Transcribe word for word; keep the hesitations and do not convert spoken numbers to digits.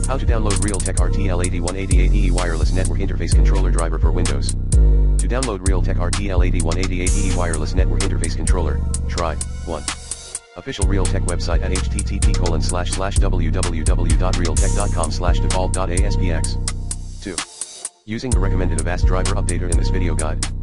How to download Realtek R T L eighty-one eighty-eight E E wireless network interface controller driver for Windows. To download Realtek R T L eighty-one eighty-eight E E wireless network interface controller, try one. Official Realtek website at h t t p colon slash slash w w w dot realtek dot com slash default dot a s p x. two. Using the recommended Avast driver updater in this video guide.